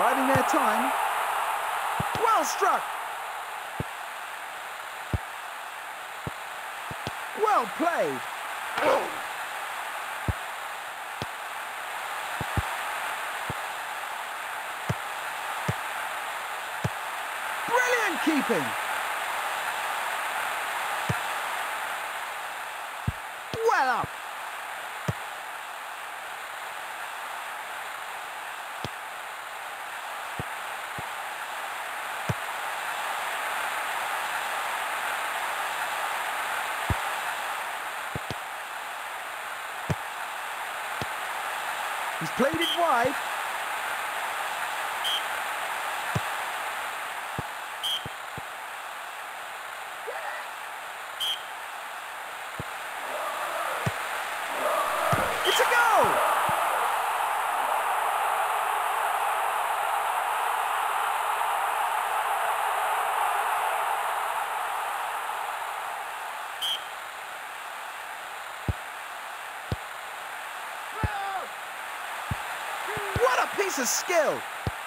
biding their time. Well struck. Well played. Brilliant keeping. Well up. He's played it wide. It's a goal! What a piece of skill!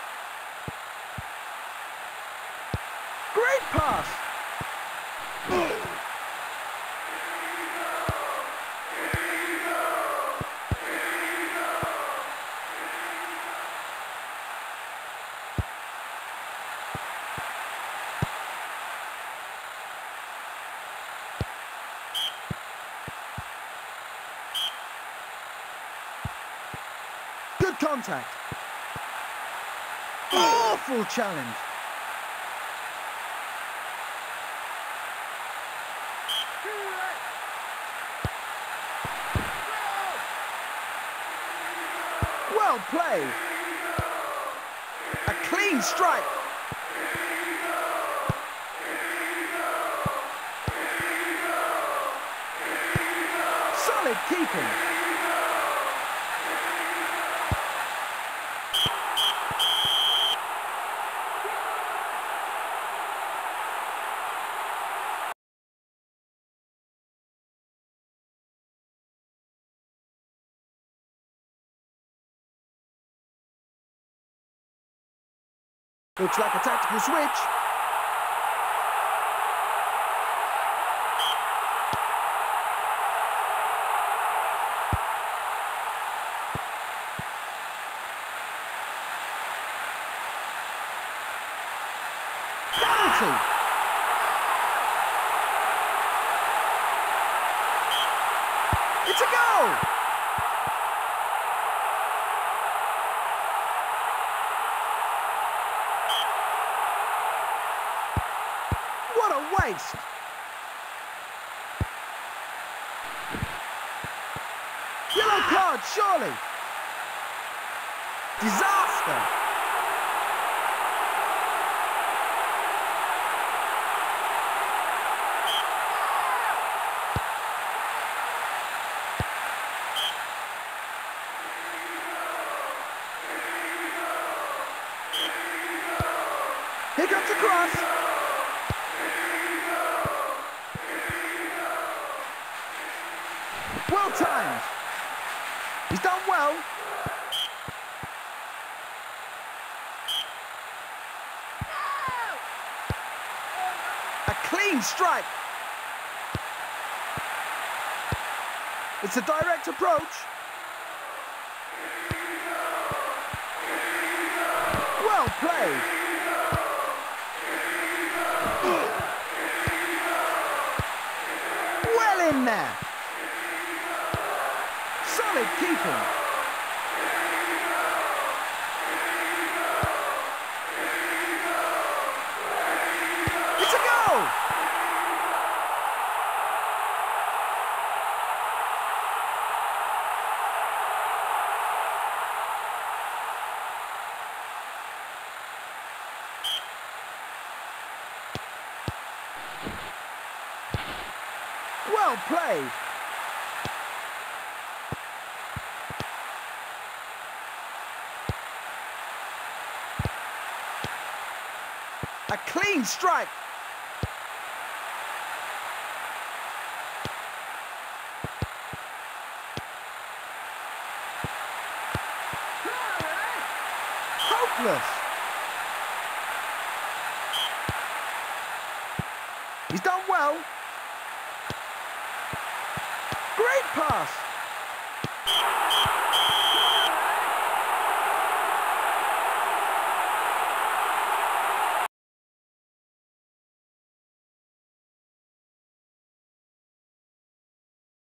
Great pass! Good contact. Awful challenge. Well played. A clean strike. Solid keeping. Looks like a tactical switch. Penalty. It's a goal. What a waste! Yellow card, surely! Disaster! Here comes the cross! Well timed. He's done well. A clean strike. It's a direct approach. Well played. Well in there. Solid keeping. It's a goal! Well played. A clean strike. Hopeless. well. Great pass.